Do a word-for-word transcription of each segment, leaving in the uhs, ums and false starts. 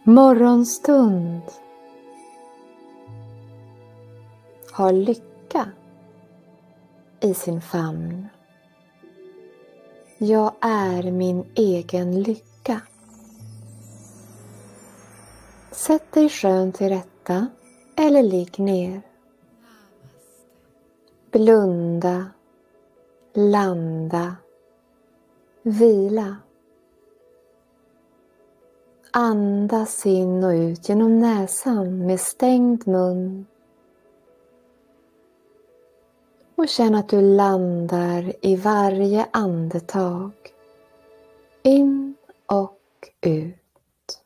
Morgonstund har lycka i sin famn. Jag är min egen lycka. Sätt dig skönt till rätta eller ligg ner. Blunda, landa, vila. Andas in och ut genom näsan med stängd mun. Och känn att du landar i varje andetag. In och ut.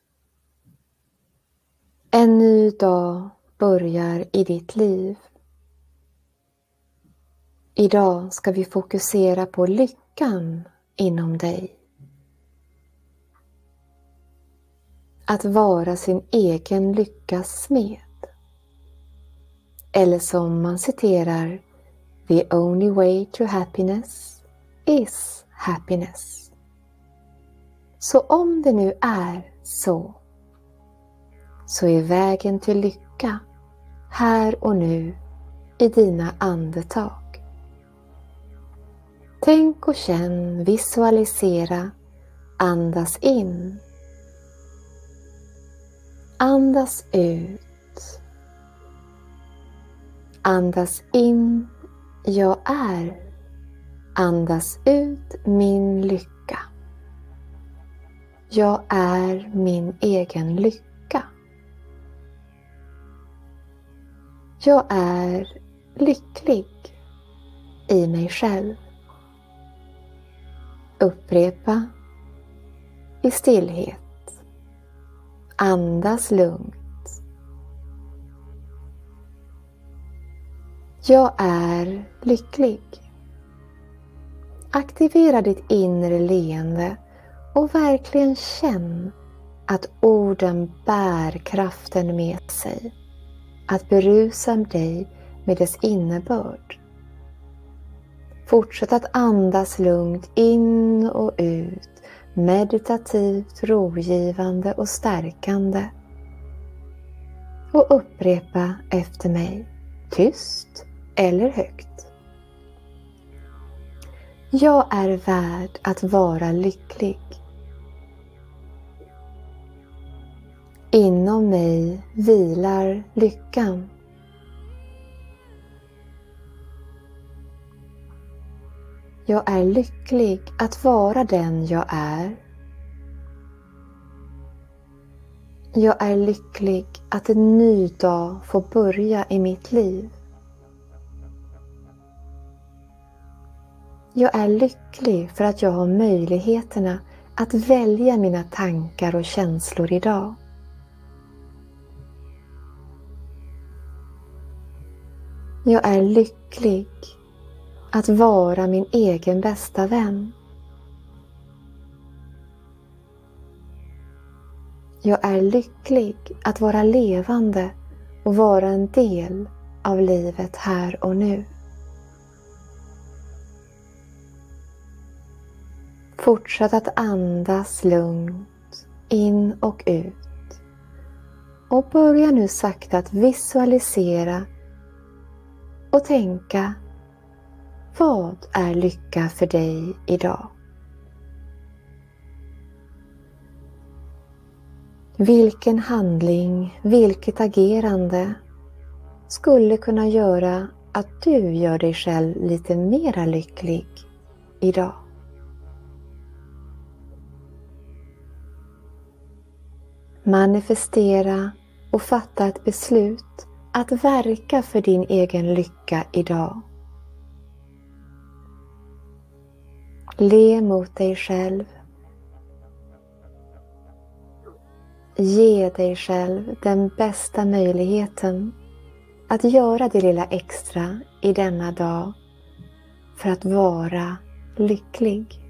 En ny dag börjar i ditt liv. Idag ska vi fokusera på lyckan inom dig. Att vara sin egen lyckas smed. Eller som man citerar, the only way to happiness is happiness. Så om det nu är så, så är vägen till lycka här och nu i dina andetag. Tänk och känn, visualisera, andas in. Andas ut. Andas in, jag är. Andas ut, min lycka. Jag är min egen lycka. Jag är lycklig i mig själv. Upprepa i stillhet. Andas lugnt. Jag är lycklig. Aktivera ditt inre leende och verkligen känn att orden bär kraften med sig. Att berusa dig med dess innebörd. Fortsätt att andas lugnt in och ut. Meditativt, rogivande och stärkande. Och upprepa efter mig, tyst eller högt. Jag är värd att vara lycklig. Inom mig vilar lyckan. Jag är lycklig att vara den jag är. Jag är lycklig att en ny dag får börja i mitt liv. Jag är lycklig för att jag har möjligheterna att välja mina tankar och känslor idag. Jag är lycklig att vara min egen bästa vän. Jag är lycklig att vara levande och vara en del av livet här och nu. Fortsätt att andas lugnt in och ut. Och börja nu sakta att visualisera och tänka. Vad är lycka för dig idag? Vilken handling, vilket agerande skulle kunna göra att du gör dig själv lite mera lycklig idag? Manifestera och fatta ett beslut att verka för din egen lycka idag. Le mot dig själv. Ge dig själv den bästa möjligheten att göra det lilla extra i denna dag för att vara lycklig.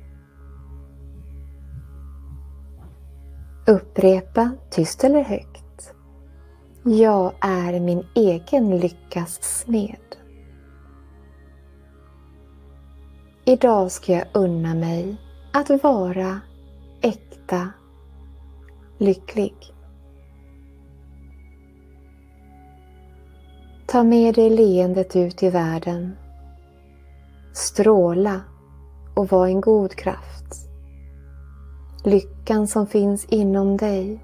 Upprepa tyst eller högt. Jag är min egen lyckas smed. Idag ska jag unna mig att vara äkta lycklig. Ta med dig leendet ut i världen. Stråla och var en god kraft. Lyckan som finns inom dig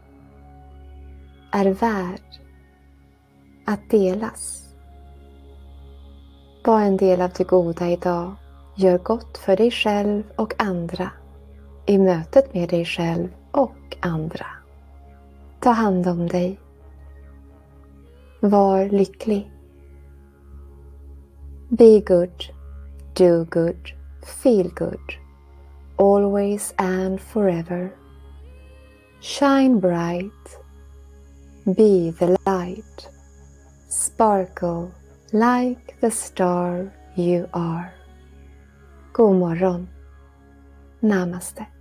är värd att delas. Var en del av det goda idag. Gör gott för dig själv och andra i mötet med dig själv och andra. Ta hand om dig. Var lycklig. Be good, do good, feel good, always and forever. Shine bright, be the light, sparkle like the star you are. God morgon. Namaste.